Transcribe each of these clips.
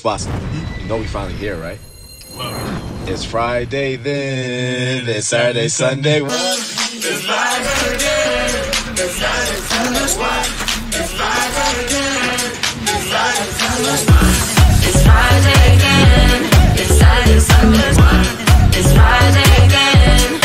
Boss, you know we finally here, right? It's Friday then, it's Saturday, Sunday. It's live again. It's live again. It's live again. It's live again. It's Friday again. It's Saturday, Sunday. It's Friday again.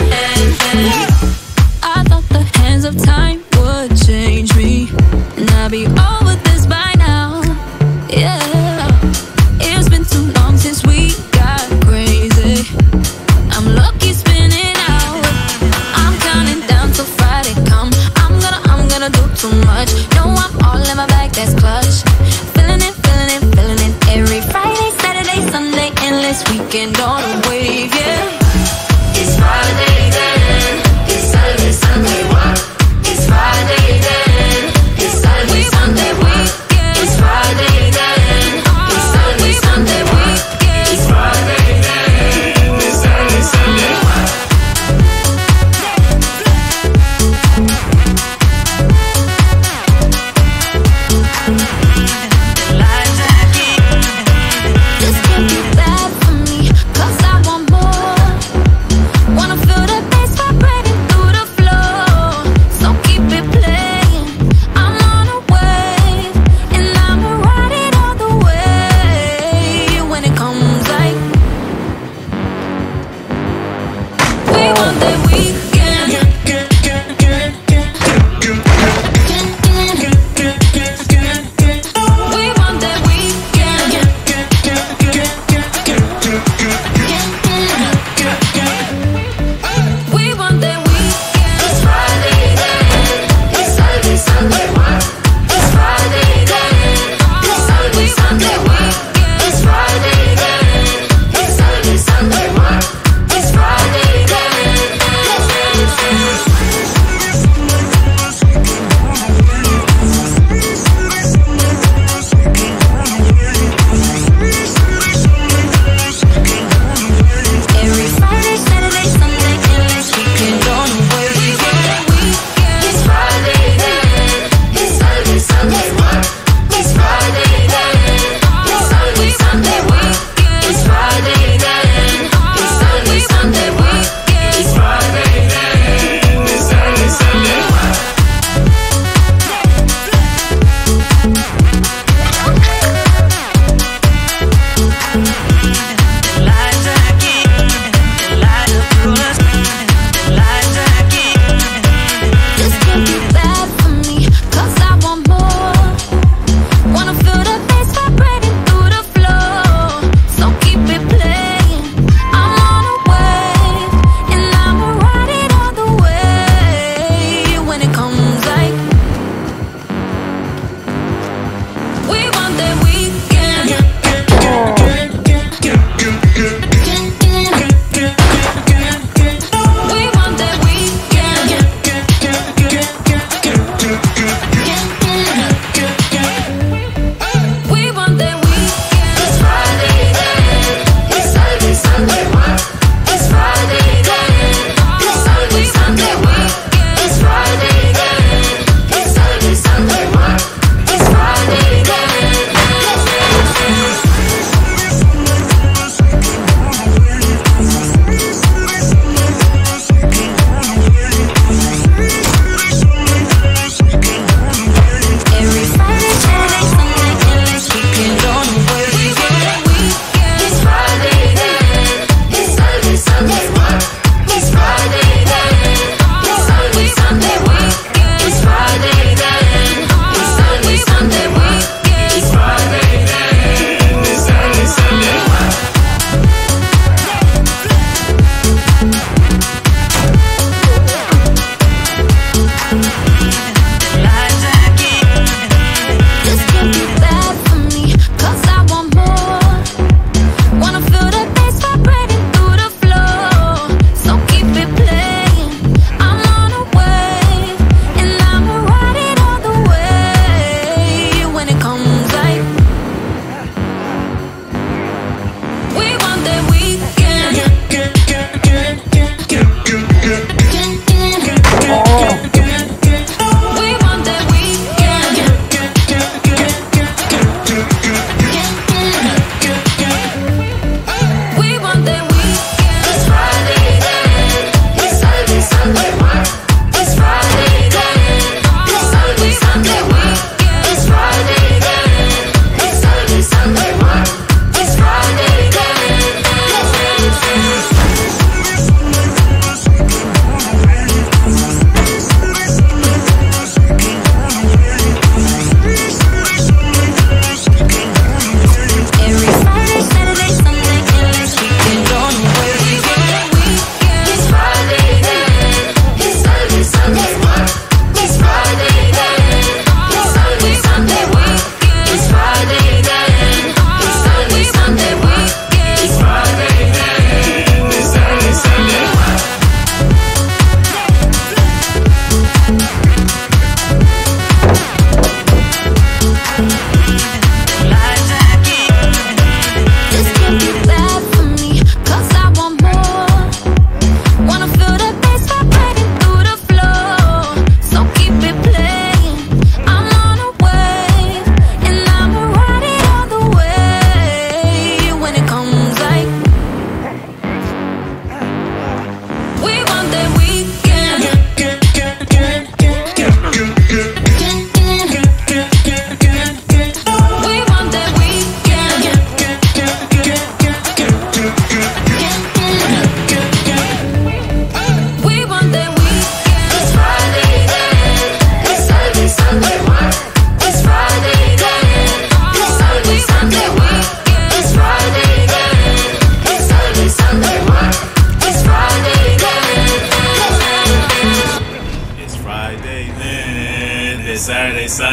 I thought the hands of time would change me, and I'd be over this by now. Yeah, it's been too long since we got crazy. I'm lucky spinning out. I'm counting down till Friday come. I'm gonna do too much.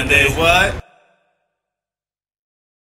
Sunday what?